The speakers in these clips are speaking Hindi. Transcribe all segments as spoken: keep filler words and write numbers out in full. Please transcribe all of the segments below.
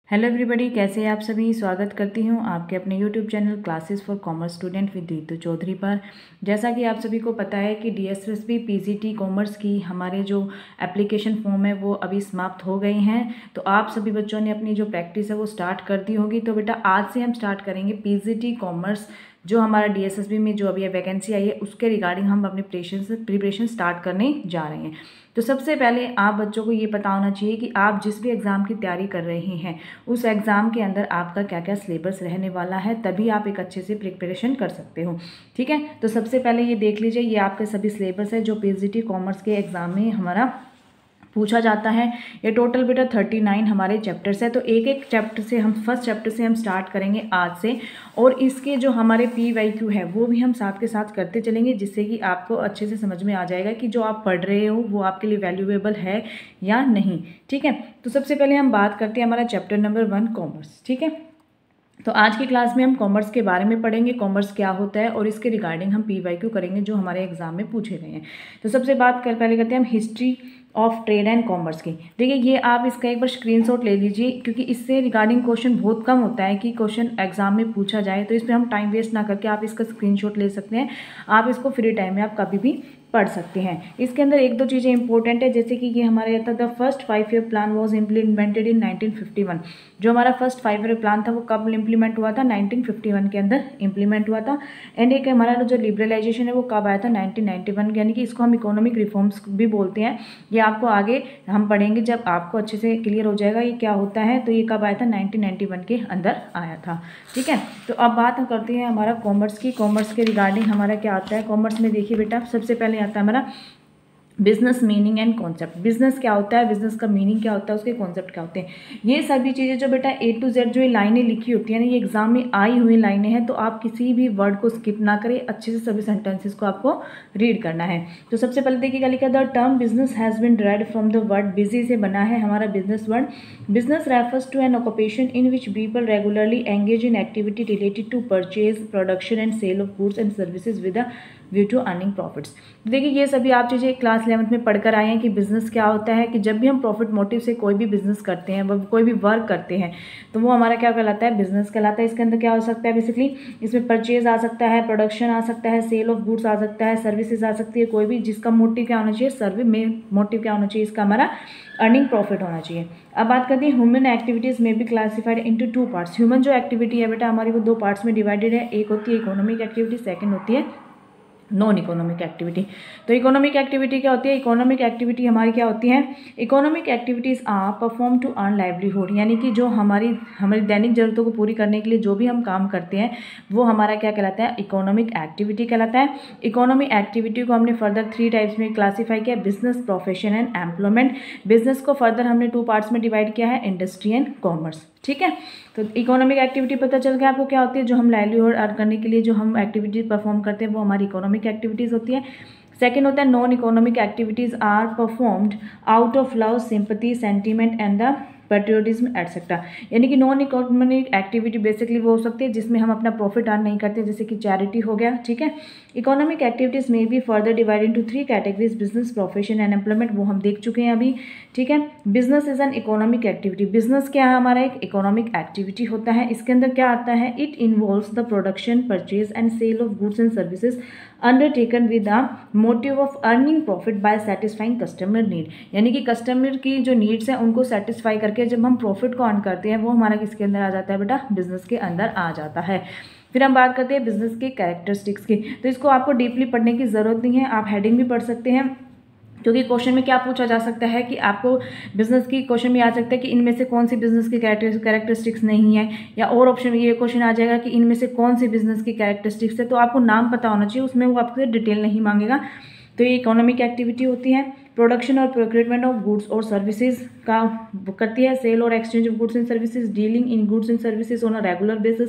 हेलो एवरीबॉडी, कैसे हैं आप सभी। स्वागत करती हूं आपके अपने YouTube channel classes for commerce student with Ritu Chaudhary पर। जैसा कि आप सभी को पता है कि डीएसएसबी पीजीटी कॉमर्स की हमारे जो एप्लीकेशन फॉर्म है वो अभी समाप्त हो गई हैं। तो आप सभी बच्चों ने अपनी जो प्रैक्टिस है वो स्टार्ट कर दी होगी। तो बेटा आज से हम स्टार्ट करेंगे पीजीटी कॉमर्स, जो हमारा डीएसएसबी में जो अभी वैकेंसी आई है उसके रिगार्डिंग हम अपनी प्रिपरेशन प्रिपरेशन स्टार्ट करने जा रहे हैं। तो सबसे पहले आप बच्चों को ये पता होना चाहिए कि आप जिस भी एग्ज़ाम की तैयारी कर रहे हैं उस एग्ज़ाम के अंदर आपका क्या क्या सिलेबस रहने वाला है, तभी आप एक अच्छे से प्रिपरेशन कर सकते हो। ठीक है, तो सबसे पहले ये देख लीजिए, ये आपके सभी सिलेबस है जो पीजीटी कॉमर्स के एग्ज़ाम में हमारा पूछा जाता है। ये टोटल बेटा थर्टी नाइन हमारे चैप्टर्स है। तो एक एक चैप्टर से हम फर्स्ट चैप्टर से हम स्टार्ट करेंगे आज से, और इसके जो हमारे पी वाई क्यू है वो भी हम साथ के साथ करते चलेंगे, जिससे कि आपको अच्छे से समझ में आ जाएगा कि जो आप पढ़ रहे हो वो आपके लिए वैल्यूएबल है या नहीं। ठीक है, तो सबसे पहले हम बात करते हैं हमारा चैप्टर नंबर वन कॉमर्स। ठीक है, तो आज की क्लास में हम कॉमर्स के बारे में पढ़ेंगे, कॉमर्स क्या होता है और इसके रिगार्डिंग हम पी वाई क्यू करेंगे जो हमारे एग्जाम में पूछे गए हैं। तो सबसे बात कर पहले करते हैं हम history of trade and commerce की। देखिए, ये आप इसका एक बार स्क्रीनशॉट ले लीजिए, क्योंकि इससे रिगार्डिंग क्वेश्चन बहुत कम होता है कि क्वेश्चन एग्जाम में पूछा जाए। तो इस पर हम टाइम वेस्ट ना करके आप इसका स्क्रीनशॉट ले सकते हैं। आप इसको फ्री टाइम में आप कभी भी पढ़ सकते हैं। इसके अंदर एक दो चीज़ें इंपॉर्टेंट है, जैसे कि ये हमारे आता the first five year plan was implemented in nineteen fifty one. जो हमारा फर्स्ट फाइव ईयर प्लान था वो कब इम्प्लीमेंट हुआ था? नाइनटीन फिफ्टी वन के अंदर इम्प्लीमेंट हुआ था। एंड एक हमारा जो लिबरलाइजेशन है वो कब आया था? नाइनटीन नाइंटी वन, यानी कि इसको हम इकोनॉमिक रिफॉर्म्स भी बोलते हैं। ये आपको आगे हम पढ़ेंगे जब आपको अच्छे से क्लियर हो जाएगा ये क्या होता है। तो ये कब आया था? नाइनटीन नाइंटी वन के अंदर आया था। ठीक है, तो अब बात हम करते हैं हमारा कॉमर्स की। कॉमर्स के रिगार्डिंग हमारा क्या आता है कॉमर्स में? देखिए बेटा, सबसे पहले आता है हमारा business meaning and concept. Business क्या होता है, बिजनेस का मीनिंग क्या होता है, उसके कॉन्सेप्ट क्या होते हैं, ये सभी चीज़ें जो बेटा ए टू जेड जो ये लाइनें लिखी होती हैं ना, ये एग्जाम में आई हुई लाइनें हैं। तो आप किसी भी वर्ड को स्किप ना करें, अच्छे से सभी सेंटेंसेस को आपको रीड करना है। तो सबसे पहले देखिएगा, लिखा the term business has been derived from the word busy से बना है हमारा business word. Business refers to an occupation in which people regularly engage in activity related to purchase, production and sale of goods and services with a view to earning profits. देखिए, ये सभी आप चीज़ें क्लास इलेवंथ में पढ़कर आए हैं कि बिजनेस क्या होता है, कि जब भी हम प्रॉफिट मोटिव से कोई भी बिजनेस करते हैं, कोई भी वर्क करते हैं, तो वो हमारा क्या कहलाता है? बिजनेस कहलाता है। इसके अंदर क्या हो सकता है? बेसिकली इसमें परचेज आ सकता है, प्रोडक्शन आ सकता है, सेल ऑफ गुड्स आ सकता है, सर्विसेज आ सकती है, कोई भी जिसका मोटिव क्या होना चाहिए? सर्विस में मोटिव क्या होना चाहिए? इसका हमारा अर्निंग प्रॉफिट होना चाहिए। अब बात करते हैं ह्यूमन एक्टिविटीज़ में भी classified into two parts. Human जो एक्टिविटी है बेटा हमारी वो दो पार्ट्स में डिवाइडेड है। एक होती है इकोनॉमिक एक्टिविटी, सेकंड होती है नॉन इकोनॉमिक एक्टिविटी। तो इकोनॉमिक एक्टिविटी क्या होती है? इकोनॉमिक एक्टिविटी हमारी क्या होती है? Economic activities are perform to earn livelihood, यानी कि जो हमारी हमारी दैनिक जरूरतों को पूरी करने के लिए जो भी हम काम करते हैं वो हमारा क्या कहलाता है? इकोनॉमिक एक्टिविटी कहलाता है। इकोनॉमिक एक्टिविटी को हमने फर्दर थ्री टाइप्स में क्लासीफाई किया, business, profession and employment. Business को फर्दर हमने टू पार्ट्स में डिवाइड किया है, इंडस्ट्री एंड कॉमर्स। ठीक है, तो इकोनॉमिक एक्टिविटी पता चल गया आपको क्या होती है? जो हम लाइवलीहुड अर्न करने के लिए जो हम एक्टिविटी परफॉर्म करते हैं वो हमारी इकोनॉमिक एक्टिविटीज़ होती है। सेकेंड होता है non economic activities are performed out of love, sympathy, sentiment and the patriotism etcetera. यानी कि नॉन इकोनॉमिक एक्टिविटी बेसिकली वो हो सकती है जिसमें हम अपना प्रॉफिट अर्न नहीं करते, जैसे कि चैरिटी हो गया। ठीक है, इकोनॉमिक एक्टिविटीज़ में भी further divide into three categories, business, profession and employment, वो हम देख चुके हैं अभी। ठीक है, business is an economic activity. Business क्या है? हमारा एक इकोनॉमिक एक्टिविटी होता है। इसके अंदर क्या आता है? It involves the production, purchase and sale of goods and services undertaken with the motive of earning profit by satisfying customer need. यानी कि कस्टमर की जो नीड्स हैं उनको सेटिस्फाई करके जब हम प्रॉफिट को अर्न करते हैं वो हमारा किसके अंदर आ जाता है बेटा? बिजनेस के अंदर आ जाता है। फिर हम बात करते हैं बिजनेस के कैरेक्टरिस्टिक्स की। तो इसको आपको डीपली पढ़ने की ज़रूरत नहीं है, आप हेडिंग भी पढ़ सकते हैं, क्योंकि क्वेश्चन में क्या पूछा जा सकता है कि आपको बिजनेस की क्वेश्चन में आ सकता है कि इनमें से कौन सी बिजनेस की कैरेक्टरिस्टिक्स नहीं है, या और ऑप्शन में ये क्वेश्चन आ जाएगा कि इनमें से कौन सी बिजनेस की कैरेक्टरिस्टिक्स है। तो आपको नाम पता होना चाहिए, उसमें वो आपसे डिटेल नहीं मांगेगा। तो ये इकोनॉमिक एक्टिविटी होती है। प्रोडक्शन और प्रोक्योरमेंट ऑफ गुड्स और सर्विसेज का करती है। सेल और exchange of goods and services, dealing in goods and services on a regular basis,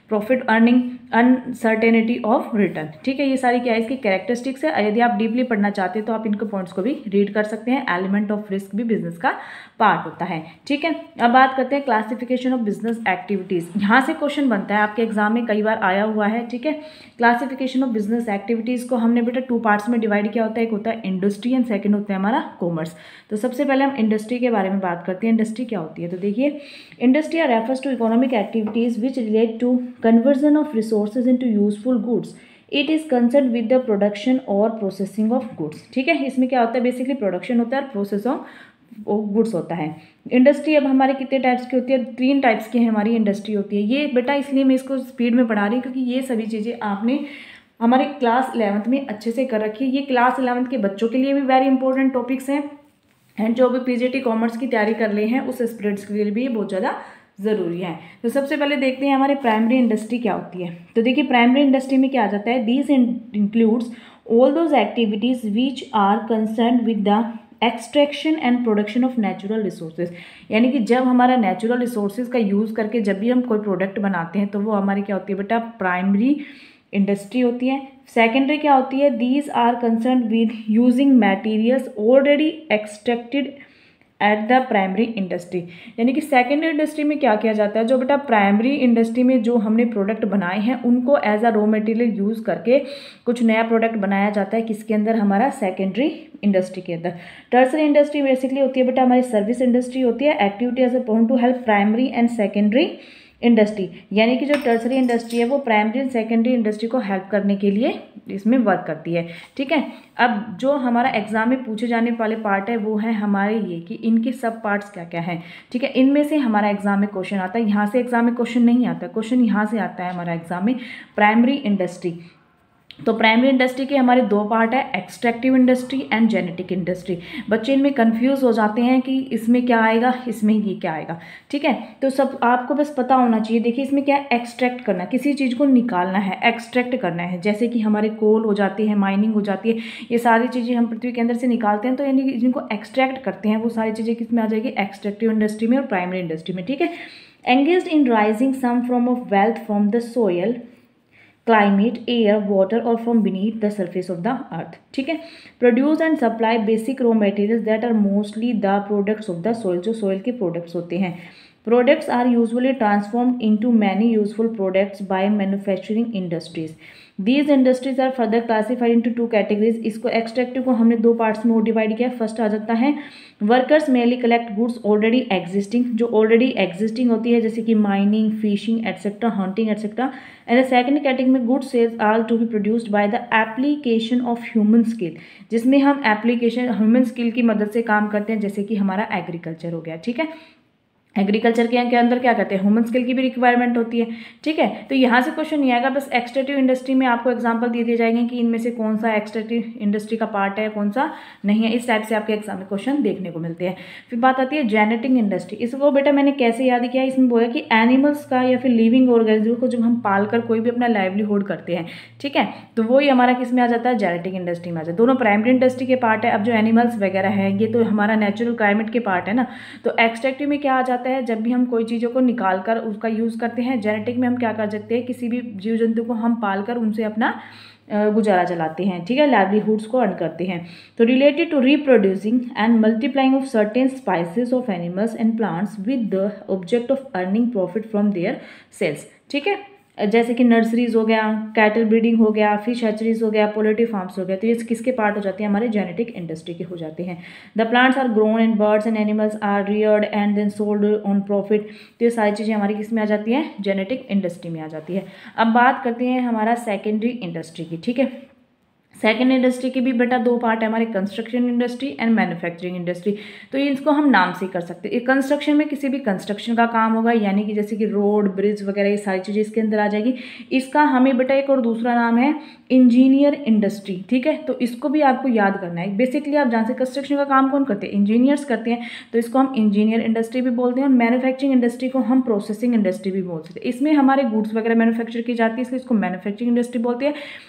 profit earning, uncertainty of return. ठीक है, ये सारी क्या है इसकी कैरेक्टरिस्टिक्स है। यदि आप डीपली पढ़ना चाहते हैं तो आप इनको पॉइंट्स को भी रीड कर सकते हैं। एलिमेंट ऑफ रिस्क भी बिजनेस का पार्ट होता है। ठीक है, अब बात करते हैं क्लासिफिकेशन ऑफ बिजनेस एक्टिविटीज। यहाँ से क्वेश्चन बनता है, आपके एग्जाम में कई बार आया हुआ है। ठीक है, क्लासिफिकेशन ऑफ बिजनेस एक्टिविटीज को हमने बेटा टू पार्ट्स में डिवाइड किया होता है। एक होता है इंडस्ट्री एंड सेकंड होता है हमारा कॉमर्स। तो सबसे पहले हम इंडस्ट्री के बारे में बात करते हैं। इंडस्ट्री क्या होती है? तो देखिए, industry refers to economic activities which relate to conversion of resources into useful goods. It is concern with the production और प्रोसेसिंग ऑफ गुड्स। ठीक है, इसमें क्या होता है, बेसिकली प्रोडक्शन होता है और प्रोसेस ऑफ गुड्स होता है। इंडस्ट्री अब हमारे कितने टाइप्स की होती है? तीन टाइप्स की हमारी इंडस्ट्री होती है। ये बेटा इसलिए मैं इसको स्पीड में पढ़ा रही हूँ क्योंकि ये सभी चीज़ें आपने हमारे क्लास इलेवंथ में अच्छे से कर रखी है। ये क्लास इलेवंथ के बच्चों के लिए भी वेरी इंपॉर्टेंट टॉपिक्स हैं एंड जो भी पीजीटी कॉमर्स की तैयारी कर रहे हैं उस स्टूडेंट्स के लिए भी ये बहुत ज़्यादा ज़रूरी है। तो सबसे पहले देखते हैं हमारे प्राइमरी इंडस्ट्री क्या होती है। तो देखिए, प्राइमरी इंडस्ट्री में क्या आ जाता है, these includes all those activities which are concern with the extraction and production of natural resources. यानी कि जब हमारा नेचुरल रिसोर्सेज का यूज़ करके जब भी हम कोई प्रोडक्ट बनाते हैं तो वो हमारी क्या होती है बेटा, प्राइमरी इंडस्ट्री होती है। सेकेंडरी क्या होती है, these are concern with using materials already extracted at the primary industry. यानी कि सेकेंडरी इंडस्ट्री में क्या किया जाता है, जो बेटा प्राइमरी इंडस्ट्री में जो हमने प्रोडक्ट बनाए हैं उनको as a raw material use करके कुछ नया प्रोडक्ट बनाया जाता है। किसके अंदर? हमारा सेकेंडरी इंडस्ट्री के अंदर। टर्सरी इंडस्ट्री बेसिकली होती है बेटा हमारी सर्विस इंडस्ट्री होती है। Activity as a point to help primary and secondary industry. यानी कि जो टर्सरी इंडस्ट्री है वो प्राइमरी एंड सेकेंडरी इंडस्ट्री को हेल्प करने के लिए इसमें वर्क करती है। ठीक है, अब जो हमारा एग्जाम में पूछे जाने वाले पार्ट है वो है हमारे ये कि इनके सब पार्ट्स क्या क्या हैं। ठीक है, इनमें से हमारा एग्जाम में क्वेश्चन आता है। यहाँ से एग्जाम में क्वेश्चन नहीं आता, क्वेश्चन यहाँ से आता है हमारा एग्जाम में, प्राइमरी इंडस्ट्री। तो प्राइमरी इंडस्ट्री के हमारे दो पार्ट है, extractive industry and genetic industry. बच्चे इनमें कंफ्यूज हो जाते हैं कि इसमें क्या आएगा, इसमें ये क्या आएगा। ठीक है, तो सब आपको बस पता होना चाहिए। देखिए, इसमें क्या है, एक्सट्रैक्ट करना, किसी चीज़ को निकालना है, एक्सट्रैक्ट करना है। जैसे कि हमारे कोल हो जाती है, माइनिंग हो जाती है, ये सारी चीज़ें हम पृथ्वी के अंदर से निकालते हैं। तो यानी कि जिनको एक्सट्रैक्ट करते हैं वो सारी चीज़ें किस में आ जाएगी, एक्सट्रैक्टिव इंडस्ट्री में और प्राइमरी इंडस्ट्री में। ठीक है, engaged in raising some form of wealth from the soil, climate, air, water और from beneath the surface of the earth. ठीक है, produce and supply basic raw materials that are mostly the products of the soil. जो सोइल के प्रोडक्ट्स होते हैं, products are usually transformed into many useful products by manufacturing industries. These industries are further classified into two categories. इसको एक्सट्रैक्टिव को हमने दो पार्ट्स में डिवाइड किया। फर्स्ट आ जाता है workers mainly collect goods already existing, जो ऑलरेडी एग्जिस्टिंग होती है जैसे कि mining, fishing etcetera, hunting etcetera. And the second category में good cells are to be produced by the application of human skill, जिसमें हम एप्लीकेशन ह्यूमन स्किल की मदद से काम करते हैं, जैसे कि हमारा एग्रीकल्चर हो गया। ठीक है, एग्रीकल्चर के अंदर क्या करते हैं, ह्यूमन स्किल की भी रिक्वायरमेंट होती है। ठीक है, तो यहाँ से क्वेश्चन नहीं आएगा, बस एक्सट्रैक्टिव इंडस्ट्री में आपको एग्जांपल दे दिए जाएंगे कि इनमें से कौन सा एक्सट्रैक्टिव इंडस्ट्री का पार्ट है, कौन सा नहीं है। इस टाइप से आपके एग्जाम में क्वेश्चन देखने को मिलते हैं। फिर बात आती है जेनेटिक इंडस्ट्री। इसको बेटा मैंने कैसे याद किया, इसमें बोला कि एनिमल्स का या फिर लिविंग ऑर्गेनिज्म को जब हम पाल कर कोई भी अपना लाइवलीहुड करते हैं, ठीक है, तो वही हमारा किस में आ जाता है, जेनेटिक इंडस्ट्री में आ जाता है। दोनों प्राइमरी इंडस्ट्री के पार्ट है। अब जो एनिमल्स वगैरह है ये तो हमारा नेचुरल क्लाइमेट के पार्ट है ना। तो एक्सट्रैक्टिव में क्या आ जाता है, जब भी हम कोई चीज़ों को निकाल कर उसका यूज़ करते हैं। जेनेटिक में हम क्या कर सकते हैं, किसी भी जीव जंतु को हम पाल कर उनसे अपना गुजारा चलाते हैं। ठीक है, लाइवलीहुड्स को अर्न करते हैं। तो related to reproducing and multiplying of certain species of animals and plants with the object of earning profit from their sales. ठीक है, जैसे कि नर्सरीज हो गया, कैटल ब्रीडिंग हो गया, फिश हैचरीज हो गया, पोल्ट्री फार्म्स हो गया, तो ये किसके पार्ट हो जाते हैं, हमारे जेनेटिक इंडस्ट्री के हो जाते हैं। The plants are grown and birds and animals are reared and then sold on profit. तो ये सारी चीज़ें हमारी किस में आ जाती हैं, जेनेटिक इंडस्ट्री में आ जाती है। अब बात करते हैं हमारा सेकेंडरी इंडस्ट्री की। ठीक है, सेकेंड इंडस्ट्री के भी बेटा दो पार्ट है हमारे, construction industry and manufacturing industry. तो ये इसको हम नाम से कर सकते हैं। कंस्ट्रक्शन में किसी भी कंस्ट्रक्शन का काम होगा, यानी कि जैसे कि रोड, ब्रिज वगैरह, ये सारी चीज़ें इसके अंदर आ जाएगी। इसका हमें बेटा एक और दूसरा नाम है इंजीनियर इंडस्ट्री। ठीक है, तो इसको भी आपको याद करना है। बेसिकली आप जहाँ से कंस्ट्रक्शन का काम कौन करते हैं, इंजीनियर्स करते हैं, तो इसको हम इंजीनियर इंडस्ट्री भी बोलते हैं। और मैन्युफैक्चरिंग इंडस्ट्री को हम प्रोसेसिंग इंडस्ट्री भी बोल सकते हैं। इसमें हमारे गुड्स वगैरह मैन्युफैक्चर की जाती है, इसलिए इसको मैन्युफैक्चरिंग इंडस्ट्री बोलते हैं।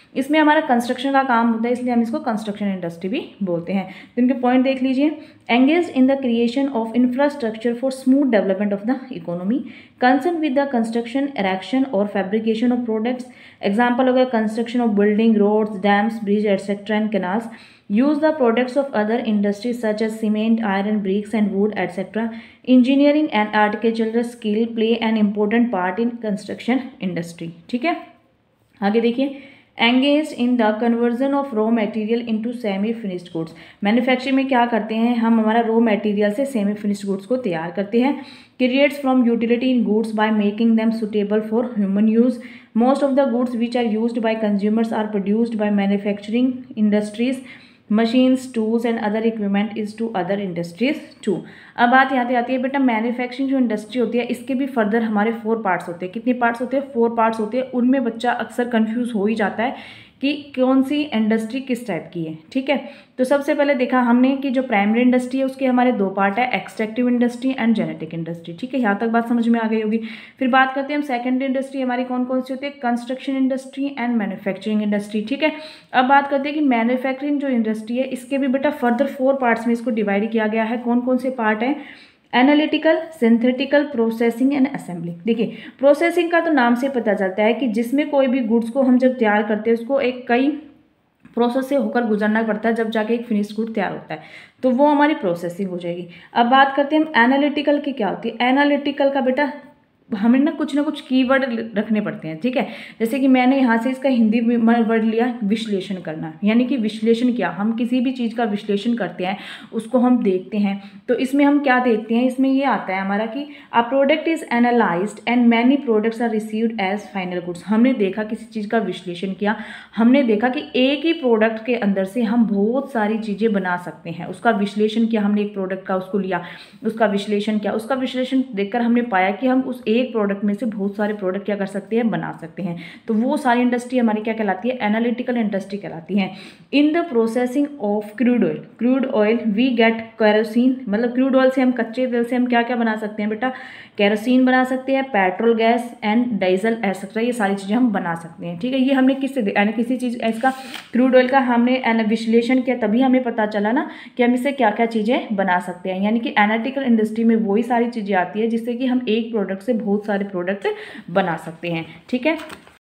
इसमें हमारा कंस्ट्रक्शन का काम होता है, इसलिए हम इसको कंस्ट्रक्शन इंडस्ट्री भी बोलते हैं। तो इनके पॉइंट देख लीजिए, engage in the creation of infrastructure for smooth development of the economy, concern with the construction, erection और फैब्रिकेशन ऑफ प्रोडक्ट्स। एग्जाम्पल हो गया construction of building, roads, dams, bridge etcetera and canals. Use the products of other industries such as cement, iron, bricks and wood, et cetera. Engineering and architectural skill play an important part in construction industry. ठीक है, आगे देखिए, engaged in the conversion of raw material into semi finished goods. Manufacturing में क्या करते हैं हम, हमारा रॉ मटेरियल से सेमी फिनिश्ड गुड्स को तैयार करते हैं। Creates from utility in goods by making them suitable for human use. Most of the goods which are used by consumers are produced by manufacturing industries. Machines, tools and other equipment is to other industries too. अब बात यहाँ पे आती है बेटा, मैन्युफैक्चरिंग जो इंडस्ट्री होती है इसके भी फर्दर हमारे फोर पार्ट्स होते हैं। कितने पार्ट्स होते हैं? फोर पार्ट्स होते हैं। उनमें बच्चा अक्सर कंफ्यूज हो ही जाता है कि कौन सी इंडस्ट्री किस टाइप की है। ठीक है, तो सबसे पहले देखा हमने कि जो प्राइमरी इंडस्ट्री है उसके हमारे दो पार्ट है, extractive industry and genetic industry. ठीक है, यहाँ तक बात समझ में आ गई होगी। फिर बात करते हैं हम सेकेंडरी इंडस्ट्री हमारी कौन कौन सी होती है, construction industry and manufacturing industry. ठीक है, अब बात करते हैं कि मैन्युफैक्चरिंग जो इंडस्ट्री है इसके भी बेटा फर्दर फोर पार्ट्स में इसको डिवाइड किया गया है। कौन कौन से पार्ट है? Analytical, synthetical, processing and assembling. देखिए, प्रोसेसिंग का तो नाम से पता चलता है कि जिसमें कोई भी गुड्स को हम जब तैयार करते हैं उसको एक कई प्रोसेस से होकर गुजरना पड़ता है, जब जाके एक फिनिश गुड तैयार होता है, तो वो हमारी प्रोसेसिंग हो जाएगी। अब बात करते हैं हम एनालिटिकल की, क्या होती है एनालिटिकल का बेटा, हमें ना कुछ ना कुछ कीवर्ड रखने पड़ते हैं। ठीक है, जैसे कि मैंने यहाँ से इसका हिंदी वर्ड लिया विश्लेषण करना, यानी कि विश्लेषण किया, हम किसी भी चीज़ का विश्लेषण करते हैं, उसको हम देखते हैं, तो इसमें हम क्या देखते हैं, इसमें ये आता है हमारा कि a product is analysed and many products are received as final goods. हमने देखा किसी चीज़ का विश्लेषण किया, हमने देखा कि एक ही प्रोडक्ट के अंदर से हम बहुत सारी चीज़ें बना सकते हैं। उसका विश्लेषण किया हमने, एक प्रोडक्ट का उसको लिया, उसका विश्लेषण किया, उसका विश्लेषण देखकर हमने पाया कि हम उस एक प्रोडक्ट में से बहुत सारे प्रोडक्ट क्या कर सकते हैं, बना सकते हैं। तो वो सारी इंडस्ट्री हमारी क्या कहलाती है, एनालिटिकल इंडस्ट्री कहलाती है। In the processing of crude oil, crude oil we get kerosene, मतलब क्रूड ऑयल से हम, कच्चे तेल से हम क्या क्या बना सकते हैं बेटा, केरोसिन बना सकते हैं, petrol gas and diesel etcetera, ये सारी चीज़ें हम बना सकते हैं। ठीक है, ये हमने किससे, यानी किसी चीज़ इसका क्रूड ऑयल का हमने विश्लेषण किया, तभी हमें पता चला ना कि हम इससे क्या क्या चीज़ें बना सकते हैं। यानी कि एनालिटिकल इंडस्ट्री में वही सारी चीज़ें आती है जिससे कि हम एक प्रोडक्ट से बहुत सारे प्रोडक्ट बना सकते हैं। ठीक है,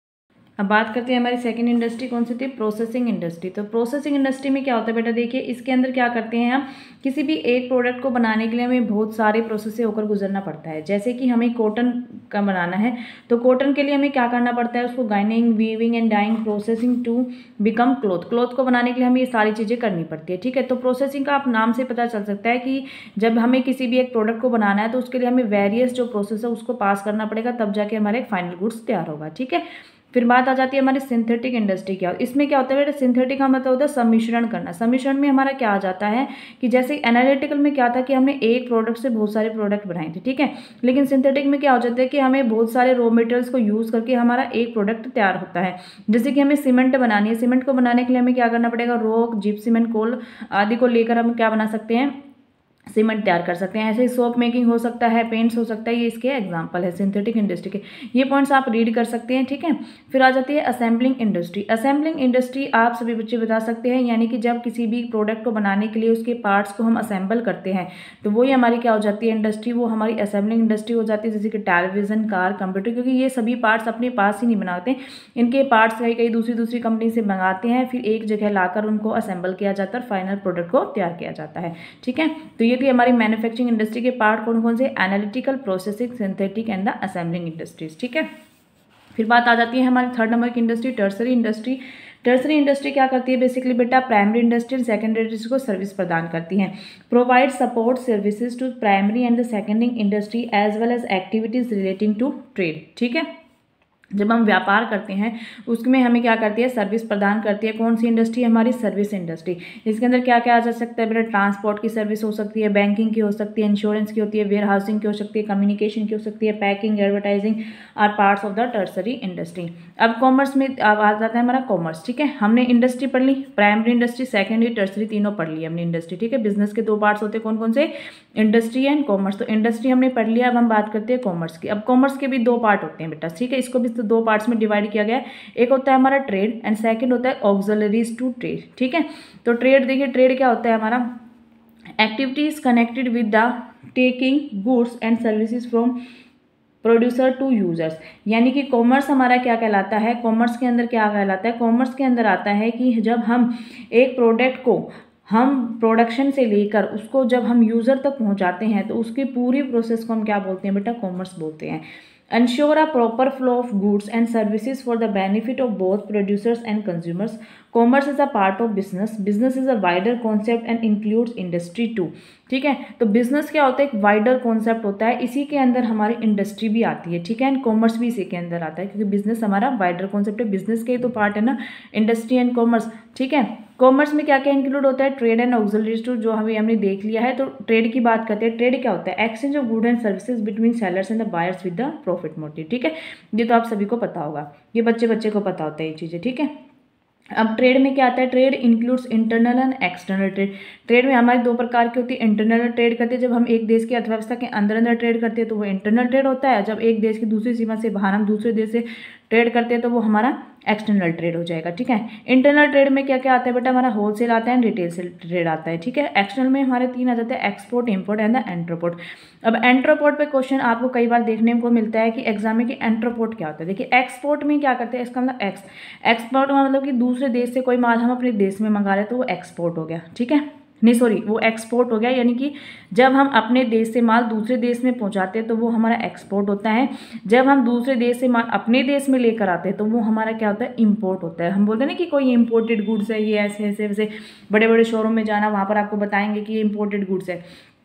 अब बात करते हैं हमारी सेकंड इंडस्ट्री कौन सी थी, प्रोसेसिंग इंडस्ट्री। तो प्रोसेसिंग इंडस्ट्री में क्या होता है बेटा, देखिए इसके अंदर क्या करते हैं हम, किसी भी एक प्रोडक्ट को बनाने के लिए हमें बहुत सारे प्रोसेस से होकर गुजरना पड़ता है। जैसे कि हमें कॉटन का बनाना है, तो कॉटन के लिए हमें क्या करना पड़ता है, उसको ginning, weaving and dyeing, processing to become cloth. Cloth को बनाने के लिए हमें ये सारी चीज़ें करनी पड़ती है। ठीक है, तो प्रोसेसिंग का आप नाम से पता चल सकता है कि जब हमें किसी भी एक प्रोडक्ट को बनाना है तो उसके लिए हमें वेरियस जो प्रोसेस है उसको पास करना पड़ेगा, तब जाके हमारे एक फाइनल गुड्स तैयार होगा। ठीक है, फिर बात आ जाती है हमारी सिंथेटिक इंडस्ट्री। क्या इसमें क्या होता है बेटा, सिंथेटिक का मतलब होता है सम्मिश्रण करना। सम्मिश्रण में हमारा क्या आ जाता है कि जैसे एनालिटिकल में क्या था कि हमने एक प्रोडक्ट से बहुत सारे प्रोडक्ट बनाए थे। ठीक है, लेकिन सिंथेटिक में क्या हो जाता है कि हमें बहुत सारे रॉ मटेरियल्स को यूज़ करके हमारा एक प्रोडक्ट तैयार होता है। जैसे कि हमें सीमेंट बनानी है, सीमेंट को बनाने के लिए हमें क्या करना पड़ेगा, रॉक, जिप्सम, कोल आदि को लेकर हम क्या बना सकते हैं, सीमेंट तैयार कर सकते हैं। ऐसे ही सोप मेकिंग हो सकता है, पेंट्स हो सकता है, ये इसके एग्जांपल है सिंथेटिक इंडस्ट्री के। ये पॉइंट्स आप रीड कर सकते हैं। ठीक है, फिर आ जाती है असेंबलिंग इंडस्ट्री। असेंबलिंग इंडस्ट्री आप सभी बच्चे बता सकते हैं, यानी कि जब किसी भी प्रोडक्ट को बनाने के लिए उसके पार्ट्स को हम असेंबल करते हैं तो वही हमारी क्या हो जाती है इंडस्ट्री, वो हमारी असेंबलिंग इंडस्ट्री हो जाती है। जैसे कि टेलीविजन, कार, कंप्यूटर, क्योंकि ये सभी पार्ट्स अपने पास ही नहीं बनाते, इनके पार्ट्स कई कई दूसरी दूसरी कंपनी से मंगाते हैं, फिर एक जगह लाकर उनको असेंबल किया जाता है और फाइनल प्रोडक्ट को तैयार किया जाता है। ठीक है, तो ये थी हमारी मैन्युफैक्चरिंग इंडस्ट्री के पार्ट कौन कौन से, analytical, processing, synthetic and the assembling industries. ठीक है, फिर बात आ जाती है हमारी थर्ड नंबर की industry, tertiary industry. Tertiary industry क्या करती है बेसिकली बेटा, primary industry and secondary industry को सर्विस प्रदान करती है। Provide support services to primary and the secondary industry as well as activities relating to trade. ठीक है, जब हम व्यापार करते हैं उसमें हमें क्या करती है, सर्विस प्रदान करती है। कौन सी इंडस्ट्री, हमारी सर्विस इंडस्ट्री। इसके अंदर क्या क्या आ जा सकता है बेटा, ट्रांसपोर्ट की सर्विस हो सकती है, बैंकिंग की हो सकती है, इंश्योरेंस की होती है, वेयर हाउसिंग की हो सकती है, कम्युनिकेशन की हो सकती है, packing, advertising are parts of the tertiary industry. अब कॉमर्स में अब आ जाता है हमारा कॉमर्स। ठीक है, हमने इंडस्ट्री पढ़ ली, प्राइमरी इंडस्ट्री, सेकेंडरी, टर्सरी, तीनों पढ़ ली हमने इंडस्ट्री। ठीक है, बिजनेस के दो पार्ट्स होते हैं, कौन कौन से, इंडस्ट्री एंड कॉमर्स। तो इंडस्ट्री हमने पढ़ लिया, अब हम बात करते हैं कॉमर्स की। अब कॉमर्स के भी दो पार्ट होते हैं बेटा। ठीक है, इसको भी तो दो पार्ट्स में डिवाइड किया गया है। एक होता है हमारा ट्रेड एंड सेकंड होता है ऑक्सिलरीज टू ट्रेड। ठीक है, तो ट्रेड देखिए, ट्रेड क्या होता है हमारा, activities connected with the taking goods and services from producer to users. यानी कि कॉमर्स हमारा क्या कहलाता है, कॉमर्स के अंदर क्या कहलाता है, कॉमर्स के अंदर आता है कि जब हम एक प्रोडक्ट को हम प्रोडक्शन से लेकर उसको जब हम यूज़र तक पहुंचाते हैं तो उसकी पूरी प्रोसेस को हम क्या बोलते हैं बेटा, कॉमर्स बोलते हैं। Ensure a proper flow of goods and services for the benefit of both producers and consumers. Commerce is a part of business. Business is a wider concept and includes industry too. ठीक है, तो बिजनेस क्या होता है, एक वाइडर कॉन्सेप्ट होता है, इसी के अंदर हमारी इंडस्ट्री भी आती है। ठीक है, एंड कॉमर्स भी इसी के अंदर आता है, क्योंकि बिजनेस हमारा वाइडर कॉन्सेप्ट है, बिजनेस के ही तो पार्ट है ना इंडस्ट्री एंड कॉमर्स। ठीक है, कॉमर्स में क्या क्या इंक्लूड होता है, ट्रेड एंड ऑक्सिलरीज टू, जो हमें हमने देख लिया है। तो ट्रेड की बात करते हैं, ट्रेड क्या होता है, exchange of good and services between sellers and the buyers with the profit motive. ठीक है, ये तो आप सभी को पता होगा, ये बच्चे बच्चे को पता होता है ये चीज़ें। ठीक है, अब ट्रेड में क्या आता है, trade includes internal and external trade. Trade में हमारी दो प्रकार की होती है, इंटरनल ट्रेड करते हैं जब हम एक देश की अर्थव्यवस्था के अंदर अंदर ट्रेड करते हैं तो वो इंटरनल ट्रेड होता है, जब एक देश की दूसरी सीमा से बाहर हम दूसरे देश से ट्रेड करते हैं तो वो हमारा एक्सटर्नल ट्रेड हो जाएगा। ठीक है, इंटरनल ट्रेड में क्या क्या आता है बेटा, हमारा होलसेल आता है, रिटेल से ट्रेड आता है। ठीक है, एक्सटर्नल में हमारे तीन आ जाते हैं, export, import and the entrepot. अब एंट्रोपोर्ट पे क्वेश्चन आपको कई बार देखने को मिलता है कि एग्जाम में कि एंट्रोपोर्ट क्या होता है। देखिए, एक्सपोर्ट में क्या करते हैं, इसका मतलब एक्स एक्सपोर्ट का मतलब कि दूसरे देश से कोई माल हम अपने देश में मंगा रहे हैं तो वो एक्सपोर्ट हो गया। ठीक है, नहीं सॉरी वो एक्सपोर्ट हो गया, यानी कि जब हम अपने देश से माल दूसरे देश में पहुंचाते हैं तो वो हमारा एक्सपोर्ट होता है। जब हम दूसरे देश से माल अपने देश में लेकर आते हैं तो वो हमारा क्या होता है, इंपोर्ट होता है। हम बोलते हैं ना कि कोई इंपोर्टेड गुड्स है, ये ऐसे ऐसे ऐसे बड़े बड़े शोरूम में जाना, वहाँ पर आपको बताएंगे कि ये इंपोर्टेड गुड्स है,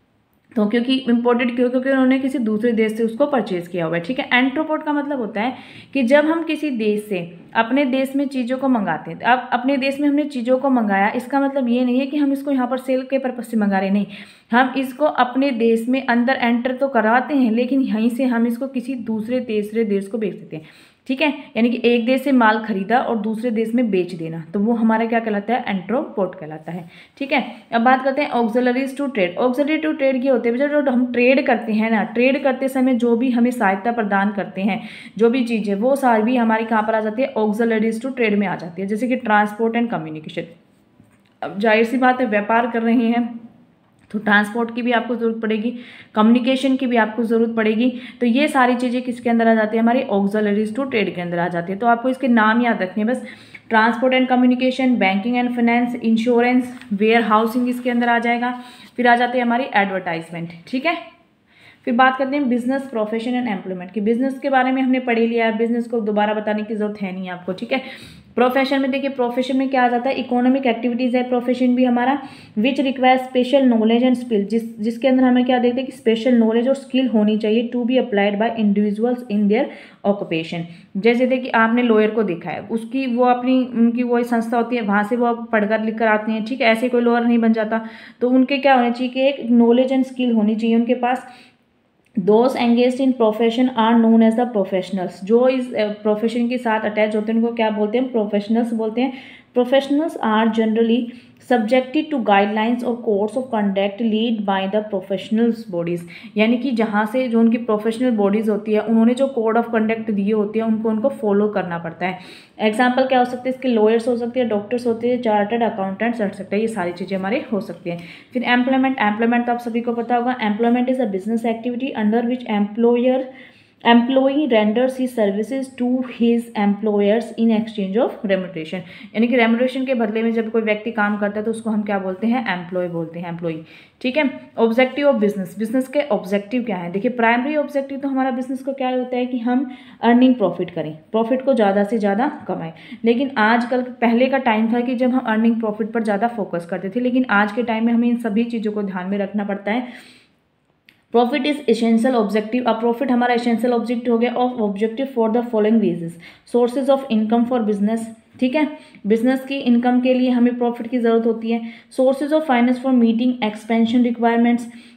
तो क्योंकि इंपोर्टेड क्यों, क्योंकि उन्होंने किसी दूसरे देश से उसको परचेज किया हुआ है। ठीक है, एंट्रोपोर्ट का मतलब होता है कि जब हम किसी देश से अपने देश में चीज़ों को मंगाते हैं, अब अपने देश में हमने चीज़ों को मंगाया, इसका मतलब ये नहीं है कि हम इसको यहाँ पर सेल के पर्पज से मंगा रहे, नहीं, हम इसको अपने देश में अंदर एंटर तो कराते हैं लेकिन यहीं से हम इसको किसी दूसरे तीसरे देश को बेच देते हैं। ठीक है, यानी कि एक देश से माल खरीदा और दूसरे देश में बेच देना, तो वो हमारा क्या कहलाता है, एंट्रोपोर्ट कहलाता है। ठीक है, अब बात करते हैं auxiliaries to trade. Auxiliary to trade ये होते हैं जो हम ट्रेड करते हैं ना, ट्रेड करते समय जो भी हमें सहायता प्रदान करते हैं, जो भी चीज़ है वो सारी भी हमारी कहाँ पर आ जाती है, ऑक्सिलरीज टू ट्रेड में आ जाती है। जैसे कि ट्रांसपोर्ट एंड कम्युनिकेशन। अब जाहिर सी बात है, व्यापार कर रहे हैं तो ट्रांसपोर्ट की भी आपको ज़रूरत पड़ेगी, कम्युनिकेशन की भी आपको ज़रूरत पड़ेगी, तो ये सारी चीज़ें किसके अंदर आ जाती है, हमारी ऑक्सिलरीज टू ट्रेड के अंदर आ जाती है। तो आपको इसके नाम याद रखने हैं बस, transport and communication, banking and finance, insurance, warehousing इसके अंदर आ जाएगा। फिर आ जाती है हमारी एडवर्टाइजमेंट। ठीक है, फिर बात करते हैं बिजनेस, प्रोफेशन एंड एम्प्लॉयमेंट की। बिजनेस के बारे में हमने पढ़ लिया है, बिजनेस को दोबारा बताने की जरूरत है नहीं आपको। ठीक है, प्रोफेशन में देखिए, प्रोफेशन में क्या आ जाता है, इकोनॉमिक एक्टिविटीज़ है प्रोफेशन भी हमारा, which require special knowledge and skill, जिस जिसके अंदर हमें क्या देखते हैं कि स्पेशल नॉलेज और स्किल होनी चाहिए to be applied by individuals in their occupation. जैसे देखिए आपने लॉयर को देखा है, उसकी वो अपनी उनकी वो संस्था होती है, वहाँ से वो पढ़कर लिख कर आते हैं। ठीक है, ऐसे कोई लॉयर नहीं बन जाता, तो उनके क्या होना चाहिए कि एक नॉलेज एंड स्किल होनी चाहिए उनके पास। Those engaged in profession are known as the professionals. जो इस प्रोफेशन के साथ अटैच होते हैं उनको क्या बोलते हैं, प्रोफेशनल्स बोलते हैं। Professionals are generally subjected to guidelines और codes of conduct lead by the professionals bodies. यानी कि जहाँ से जो उनकी प्रोफेशनल बॉडीज़ होती है उन्होंने जो कोड ऑफ कंडक्ट दिए होते हैं उनको उनको फॉलो करना पड़ता है। एग्जाम्पल क्या हो सकते हैं इसके, लॉयर्स हो सकते हैं, डॉक्टर्स होते हैं, चार्टर्ड अकाउंटेंट्स हो सकते हैं, ये सारी चीज़ें हमारे हो सकती हैं। फिर एम्प्लॉयमेंट, एम्प्लॉयमेंट तो आप सभी को पता होगा, employment is a business activity under which employer employee renders his services to his employers in exchange of remuneration। यानी कि रेमुनरेशन के बदले में जब कोई व्यक्ति काम करता है तो उसको हम क्या बोलते हैं, एम्प्लॉय बोलते हैं, एम्प्लॉई। ठीक है, ऑब्जेक्टिव ऑफ बिजनेस, बिजनेस के ऑब्जेक्टिव क्या है। देखिए, प्राइमरी ऑब्जेक्टिव तो हमारा बिजनेस को क्या होता है कि हम अर्निंग प्रॉफिट करें, प्रॉफिट को ज़्यादा से ज़्यादा कमाएं। लेकिन आजकल, पहले का टाइम था कि जब हम अर्निंग प्रॉफिट पर ज़्यादा फोकस करते थे, लेकिन आज के टाइम में हमें इन सभी चीज़ों को ध्यान में रखना पड़ता है। Profit is essential objective. अब प्रॉफिट हमारा एसेंशियल ऑब्जेक्टिव हो गया, of objective for the following reasons, sources of income for business. ठीक है, बिजनेस की इनकम के लिए हमें प्रॉफिट की जरूरत होती है। Sources of finance for meeting expansion requirements,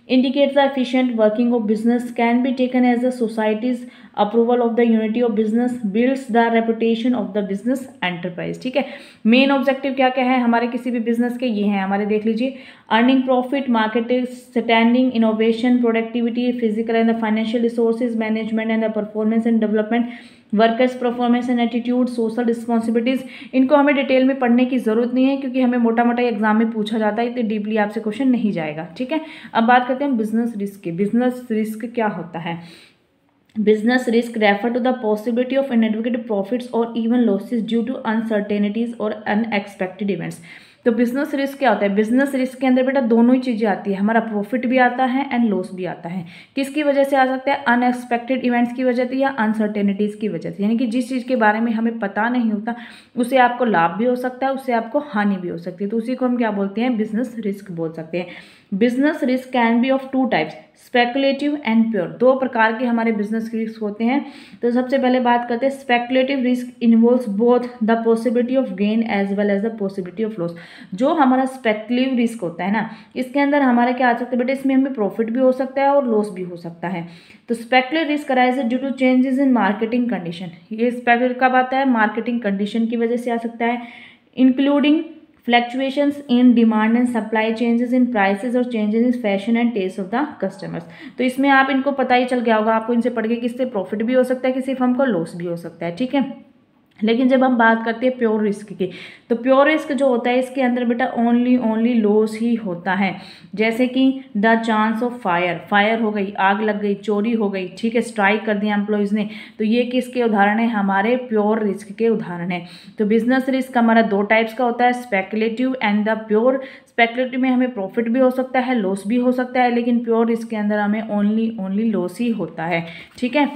indicates the efficient working of business, can be taken as the society's approval of the unity of business, builds the reputation of the business enterprise। ठीक है, मेन ऑब्जेक्टिव क्या क्या है हमारे किसी भी बिजनेस के, ये हैं हमारे, देख लीजिए, earning profit, marketing standing, innovation, productivity, physical and the financial resources management and the performance and development, workers performance and attitude, social responsibilities. इनको हमें डिटेल में पढ़ने की जरूरत नहीं है क्योंकि हमें मोटा मोटा एग्जाम में पूछा जाता है, इतनी डीपली आपसे क्वेश्चन नहीं जाएगा। ठीक है, अब बात करते हैं बिजनेस रिस्क की। बिजनेस रिस्क क्या होता है? Business risk refer to the possibility of unadvocated profits or even losses due to uncertainties or unexpected events। तो बिजनेस रिस्क क्या होता है? बिजनेस रिस्क के अंदर बेटा दोनों ही चीज़ें आती है, हमारा प्रॉफिट भी आता है एंड लॉस भी आता है। किसकी वजह से आ सकता है? अनएक्सपेक्टेड इवेंट्स की वजह से या अनसर्टेनिटीज़ की वजह से, यानी कि जिस चीज़ के बारे में हमें पता नहीं होता उससे आपको लाभ भी हो सकता है, उससे आपको हानि भी हो सकती है, तो उसी को हम क्या बोलते हैं? बिजनेस रिस्क बोल सकते हैं। Business risk can be of two types, speculative and pure. दो प्रकार के हमारे बिजनेस रिस्क होते हैं। तो सबसे पहले बात करते हैं speculative risk involves both the possibility of gain as well as the possibility of loss. जो हमारा स्पेकुलेटिव रिस्क होता है ना, इसके अंदर हमारे क्या आ सकता है बेटा? इसमें हमें प्रॉफिट भी हो सकता है और लॉस भी हो सकता है। तो speculative risk arise due to changes in marketing condition. ये स्पेकुलेटिव कब आता है? मार्केटिंग कंडीशन की वजह से आ सकता है, including fluctuations in demand and supply, changes in prices और changes in fashion and taste of the customers. तो इसमें आप इनको पता ही चल गया होगा आपको इनसे पढ़ के, किससे प्रॉफिट भी हो सकता है, किसी फर्म को लॉस भी हो सकता है। ठीक है, लेकिन जब हम बात करते हैं प्योर रिस्क की, तो प्योर रिस्क जो होता है इसके अंदर बेटा ओनली ओनली लॉस ही होता है। जैसे कि the chance of fire, fire हो गई, आग लग गई, चोरी हो गई, ठीक है, स्ट्राइक कर दिया एम्प्लॉयज़ ने, तो ये किसके उदाहरण है? हमारे प्योर रिस्क के उदाहरण है। तो बिजनेस रिस्क हमारा दो टाइप्स का होता है, speculative and the pure. Speculative में हमें प्रॉफिट भी हो सकता है, लॉस भी हो सकता है, लेकिन प्योर रिस्क के अंदर हमें ओनली ओनली लॉस ही होता है। ठीक है,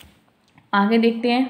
आगे देखते हैं।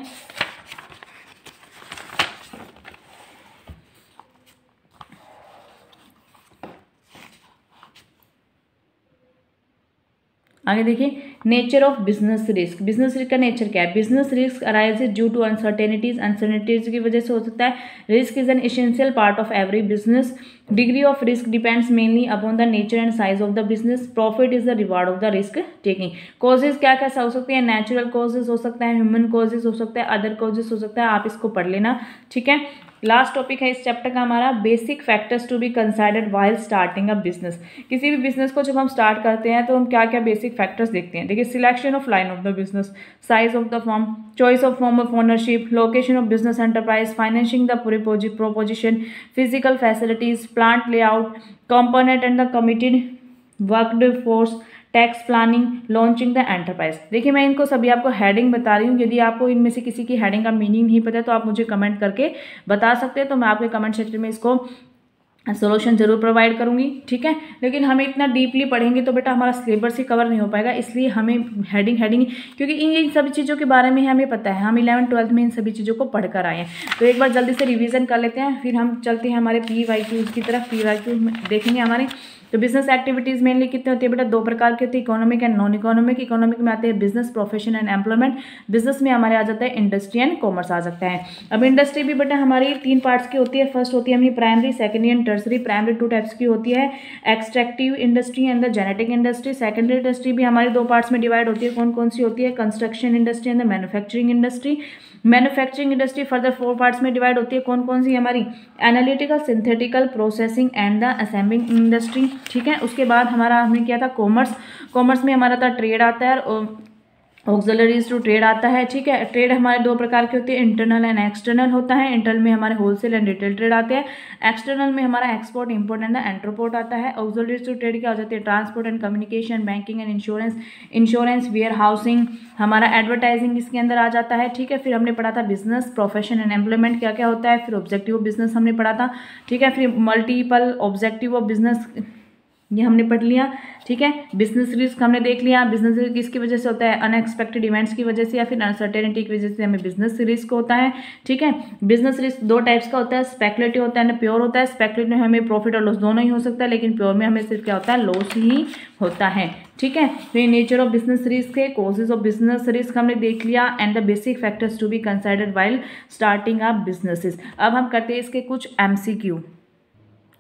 आगे देखिए, nature of business risk. Business risk का नेचर क्या है? Business risk arises due to uncertainties, uncertainties की वजह से हो सकता है। Risk is an essential part of every business. Degree of risk depends mainly upon the nature and size of the business. Profit is the reward of the risk taking. Causes क्या क्या हो सकते हैं? नेचुरल कॉजेज हो सकता है, ह्यूमन कॉजेज हो सकता है, अदर कॉजेज हो सकता है, आप इसको पढ़ लेना। ठीक है, लास्ट टॉपिक है इस चैप्टर का हमारा, basic factors to be considered while starting a business. किसी भी बिजनेस को जब हम स्टार्ट करते हैं तो हम क्या क्या बेसिक फैक्टर्स देखते हैं। देखिए, selection of line of the business, size of the firm, choice of form of ownership, location of business enterprise, financing the proposition, physical facilities, plant layout, component and the committed worked force, tax planning, launching the enterprise. देखिए, मैं इनको सभी आपको हेडिंग बता रही हूँ। यदि आपको इनमें से किसी की हेडिंग का मीनिंग नहीं पता है तो आप मुझे कमेंट करके बता सकते हैं, तो मैं आपके कमेंट सेक्शन में इसको सोल्यूशन जरूर प्रोवाइड करूंगी। ठीक है, लेकिन हमें इतना डीपली पढ़ेंगे तो बेटा हमारा सिलेबस ही कवर नहीं हो पाएगा, इसलिए हमें हेडिंग हेडिंग क्योंकि इन इन सभी चीज़ों के बारे में हमें पता है, हम इलेवन ट्वेल्थ में इन सभी चीज़ों को पढ़ कर आए हैं। तो एक बार जल्दी से रिवीजन कर लेते हैं, फिर हम चलते हैं हमारे पी वाई क्यूज़ की तरफ। पी वाई क्यू देखेंगे हमारे। तो बिजनेस एक्टिविटीज़ मेनली कितने होती है बेटा? दो प्रकार की होती है, economic and non economic. Economic में आते हैं business, profession and employment. Business में हमारे आ जाता है इंडस्ट्री एंड कॉमर्स आ सकता है। अब इंडस्ट्री भी बेटा हमारी तीन पार्ट्स की होती है। फर्स्ट होती है हमारी primary, secondary and tertiary. Primary two types की होती है, extractive industry and the genetic industry. Secondary industry भी हमारी दो पार्ट्स में डिवाइड होती है। कौन कौन सी होती है? Construction industry and the manufacturing industry. Manufacturing industry further four parts में डिवाइड होती है। कौन कौन सी? हमारी analytical, synthetical, processing and the assembling industry. ठीक है, उसके बाद हमारा हमने किया था कॉमर्स। कॉमर्स में हमारा था ट्रेड आता है और ऑक्सिलरीज टू ट्रेड आता है। ठीक है, ट्रेड हमारे दो प्रकार की होती है, इंटरनल एंड एक्सटर्नल होता है। इंटरनल में हमारे होलसेल एंड रिटेल ट्रेड आते हैं। एक्सटर्नल में हमारा एक्सपोर्ट, इंपोर्ट एंड एंट्रोपोर्ट आता है। ऑक्सिलरीज टू ट्रेड क्या हो जाती है? Transport and communication, banking and insurance, insurance, warehousing, हमारा एडवर्टाइजिंग इसके अंदर आ जाता है। ठीक है, फिर हमने पढ़ा था बिजनेस, प्रोफेशन एंड एम्प्लॉयमेंट क्या क्या होता है। फिर ऑब्जेक्टिव ऑफ बिजनेस हमने पढ़ा था। ठीक है, फिर मल्टीपल ऑब्जेक्टिव ऑफ बिजनेस ये हमने पढ़ लिया। ठीक है, बिजनेस रिस्क हमने देख लिया। बिजनेस रिस्क किसकी वजह से होता है? अनएक्सपेक्टेड इवेंट्स की वजह से या फिर अनसर्टेनिटी की वजह से हमें बिजनेस रिस्क होता है। ठीक है, बिजनेस रिस्क दो टाइप्स का होता है, स्पेकुलेटिव होता है ना प्योर होता है। स्पेकुलेटिव में हमें प्रॉफिट और लॉस दोनों ही हो सकता है, लेकिन प्योर में हमें सिर्फ क्या होता है? लॉस ही होता है। ठीक है, तो ये नेचर ऑफ बिजनेस रिस्क है, कॉजेज ऑफ बिजनेस रिस्क हमने देख लिया and the basic factors to be considered while starting up businesses. अब हम करते हैं इसके कुछ एमसीक्यू।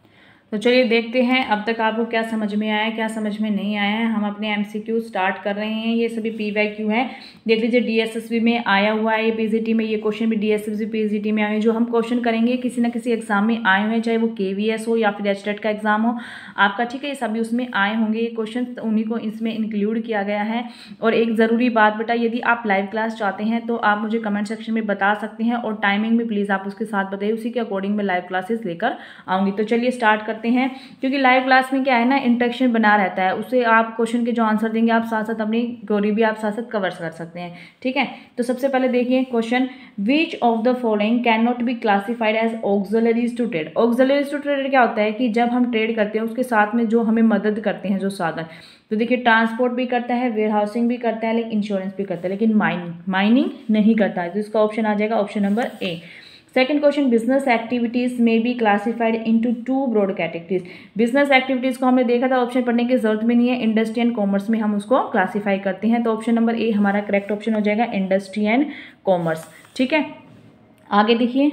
तो चलिए देखते हैं अब तक आपको क्या समझ में आया, क्या समझ में नहीं आया है। हम अपने एमसीक्यू स्टार्ट कर रहे हैं। ये सभी पीवाईक्यू हैं। देख लीजिए डीएसएसबी में आया हुआ है, ये पीजीटी में ये क्वेश्चन भी डीएसएसबी पीजीटी में आए हैं। जो हम क्वेश्चन करेंगे किसी ना किसी एग्जाम में आए हुए हैं, चाहे वो केवीएस हो या फिर एचटेट का एग्जाम हो आपका, ठीक है, ये सभी उसमें आए होंगे ये क्वेश्चन, तो उन्हीं को इसमें इंक्लूड किया गया है। और एक ज़रूरी बात बेटा, यदि आप लाइव क्लास चाहते हैं तो आप मुझे कमेंट सेक्शन में बता सकते हैं, और टाइमिंग भी प्लीज़ आप उसके साथ बताइए, उसी के अकॉर्डिंग मैं लाइव क्लासेस लेकर आऊँगी। तो चलिए स्टार्ट करते हैं। क्योंकि लाइव क्लास में क्या है ना, इंटरेक्शन बना रहता है, उससे आप क्वेश्चन के जो आंसर देंगे आप साथ साथ अपनी क्वेरी भी आप साथ साथ कवर कर सकते हैं, ठीक है। तो सबसे पहले देखिए question, which of the following can not be classified as auxiliaries to trade. Auxiliaries to trade क्या होता है कि जब हम ट्रेड करते हैं उसके साथ में जो हमें मदद करते हैं जो साधन, तो देखिए ट्रांसपोर्ट भी करता है, वेयर हाउसिंग भी करता है, लेकिन इंश्योरेंस भी करता है, लेकिन माइनिंग माइनिंग नहीं करता है। तो इसका ऑप्शन आ जाएगा option number A. Second question, business activities में be classified into two broad categories. Business activities को हमने देखा था, ऑप्शन पढ़ने की जरूरत में नहीं है, इंडस्ट्री एंड कॉमर्स में हम उसको क्लासिफाई करते हैं। तो ऑप्शन नंबर ए हमारा करेक्ट ऑप्शन हो जाएगा, इंडस्ट्री एंड कॉमर्स, ठीक है। आगे देखिए,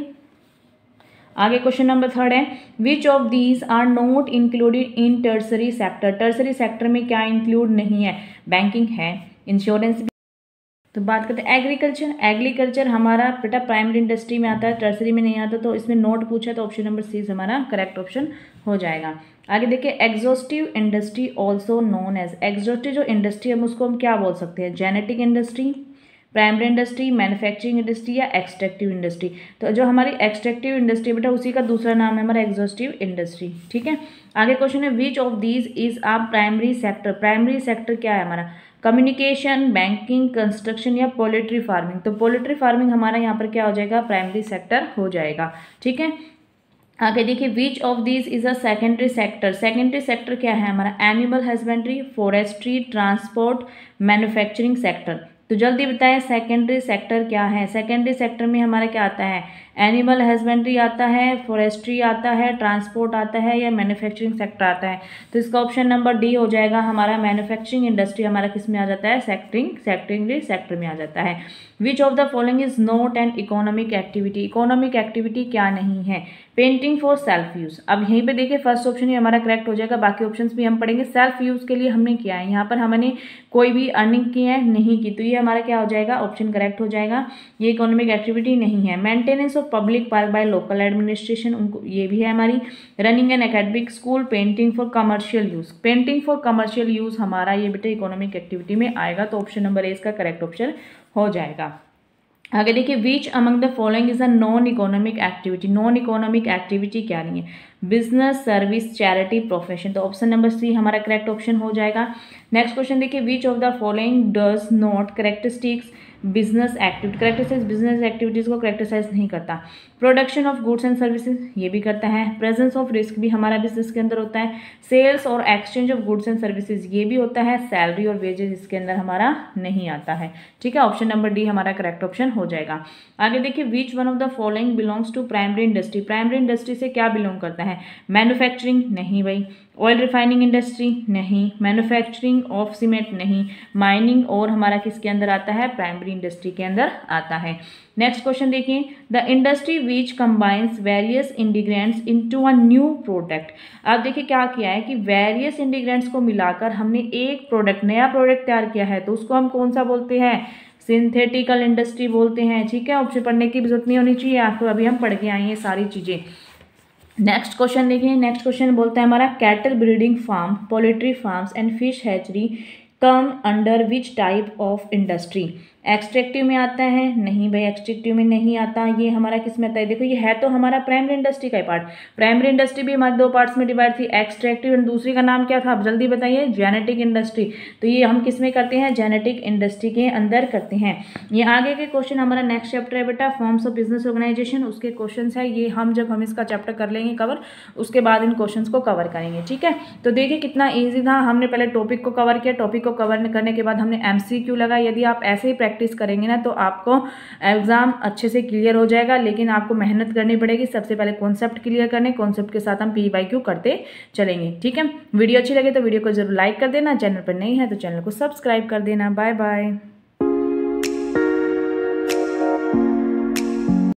आगे क्वेश्चन नंबर थर्ड है, which of these are not included in tertiary sector. Tertiary sector में क्या इंक्लूड नहीं है, बैंकिंग है, इंश्योरेंस। तो बात करते हैं एग्रीकल्चर। एग्रीकल्चर हमारा बेटा प्राइमरी इंडस्ट्री में आता है, टर्सरी में नहीं आता, तो इसमें नोट पूछा तो ऑप्शन नंबर सी हमारा करेक्ट ऑप्शन हो जाएगा। आगे देखिए, exhaustive industry also known as. Exhaustive जो इंडस्ट्री है उसको हम क्या बोल सकते हैं, genetic industry, primary industry, manufacturing industry या एक्सट्रैक्टिव इंडस्ट्री। तो जो हमारी एक्सट्रैक्टिव इंडस्ट्री बेटा उसी का दूसरा नाम है हमारा एग्जॉस्टिव इंडस्ट्री, ठीक है। आगे क्वेश्चन है, which of these is a primary sector. Primary sector क्या है हमारा, कम्युनिकेशन, बैंकिंग, कंस्ट्रक्शन या पोल्ट्री फार्मिंग। तो पोल्ट्री फार्मिंग हमारा यहाँ पर क्या हो जाएगा, प्राइमरी सेक्टर हो जाएगा, ठीक है। आगे देखिए, which of this is a secondary sector. Secondary sector क्या है हमारा, animal husbandry, forestry, transport, manufacturing sector. तो जल्दी बताएं सेकेंडरी सेक्टर क्या है। सेकेंडरी सेक्टर में हमारा क्या आता है, एनिमल हस्बेंड्री आता है, फॉरेस्ट्री आता है, ट्रांसपोर्ट आता है या मैन्युफैक्चरिंग सेक्टर आता है। तो इसका ऑप्शन नंबर डी हो जाएगा हमारा, मैन्युफैक्चरिंग इंडस्ट्री हमारा किस में आ जाता है, सेक्टरिंग सेक्टरिंग सेक्टर में आ जाता है। Which of the following is not an economic activity. Economic activity क्या नहीं है, पेंटिंग फॉर सेल्फ यूज। अब यहीं पे देखिए फर्स्ट ऑप्शन ही हमारा करेक्ट हो जाएगा, बाकी ऑप्शंस भी हम पढ़ेंगे। सेल्फ यूज के लिए हमने किया है, यहाँ पर हमने कोई भी अर्निंग की है नहीं की, तो ये हमारा क्या हो जाएगा, ऑप्शन करेक्ट हो जाएगा, ये इकोनॉमिक एक्टिविटी नहीं है। Maintenance of public park by local administration, उनको ये भी है हमारी। Running an academic school, painting for commercial use. Painting for commercial use हमारा ये बेटे इकोनॉमिक एक्टिविटी में आएगा, तो ऑप्शन नंबर ए इसका करेक्ट ऑप्शन हो जाएगा। आगे देखिए, which among the following is a non economic activity. Non economic activity क्या नहीं है, बिजनेस, सर्विस, चैरिटी, प्रोफेशन। तो ऑप्शन नंबर सी हमारा करेक्ट ऑप्शन हो जाएगा। नेक्स्ट क्वेश्चन देखिए, which of the following does not characteristics business activity. Characterize business activities को करेक्टराइज नहीं करता। Production of goods and services ये भी करता है। प्रेजेंस ऑफ रिस्क भी हमारा बिजनेस के अंदर होता है। सेल्स और exchange of goods and services ये भी होता है। सैलरी और वेजेस इसके अंदर हमारा नहीं आता है, ठीक है। ऑप्शन नंबर डी हमारा करेक्ट ऑप्शन हो जाएगा। आगे देखिए, which one of the following belongs to primary industry. Primary industry से क्या बिलोंग करता है, मैन्युफैक्चरिंग नहीं भाई, ऑयल रिफाइनिंग इंडस्ट्री नहीं, मैन्युफैक्चरिंग ऑफ सीमेंट नहीं, माइनिंग और हमारा किसके अंदर आता है, प्राइमरी इंडस्ट्री के अंदर आता है। नेक्स्ट क्वेश्चन देखिए, the industry which combines various ingredients into a new product. अब देखिए क्या किया है कि वेरियस इंडिग्रेंट्स को मिलाकर हमने एक प्रोडक्ट, नया प्रोडक्ट तैयार किया है, तो उसको हम कौन सा बोलते हैं, सिंथेटिकल इंडस्ट्री बोलते हैं, ठीक है। ऑप्शन पढ़ने की भी जरूरत नहीं होनी चाहिए आपको, अभी हम पढ़ के आए हैं सारी चीज़ें। नेक्स्ट क्वेश्चन देखिए, नेक्स्ट क्वेश्चन बोलता है हमारा, cattle breeding farm, poultry farms and fish hatchery come under which type of industry. Extractive में आता है नहीं भाई, एक्सट्रैक्टिव में नहीं आता, ये हमारा किस में आता है, देखो ये है तो हमारा प्राइमरी इंडस्ट्री का ही पार्ट। प्राइमरी इंडस्ट्री भी हमारे दो पार्ट्स में डिवाइड थी, एक्सट्रैक्टिव एंड दूसरी का नाम क्या था, आप जल्दी बताइए, जेनेटिक इंडस्ट्री। तो ये हम किस में करते हैं, जेनेटिक इंडस्ट्री के अंदर करते हैं। ये आगे के क्वेश्चन हमारा नेक्स्ट चैप्टर है बेटा, फॉर्म्स ऑफ बिजनेस ऑर्गेनाइजेशन, उसके क्वेश्चन है ये, हम जब हम इसका चैप्टर कर लेंगे कवर, उसके बाद इन क्वेश्चन को कवर करेंगे, ठीक है। तो देखिए कितना ईजी था, हमने पहले टॉपिक को कवर किया, टॉपिक को कवर करने के बाद हमने एमसीक्यू लगा। यदि आप ऐसे ही प्रैक्टिस करेंगे ना तो आपको एग्जाम अच्छे से क्लियर हो जाएगा, लेकिन आपको मेहनत करनी पड़ेगी। सबसे पहले कॉन्सेप्ट क्लियर करने, कॉन्सेप्ट के साथ हम पी बाई क्यू करते चलेंगे, ठीक है। वीडियो अच्छी लगे तो वीडियो को जरूर लाइक कर देना, चैनल पर नहीं है तो चैनल को सब्सक्राइब कर देना। Bye bye.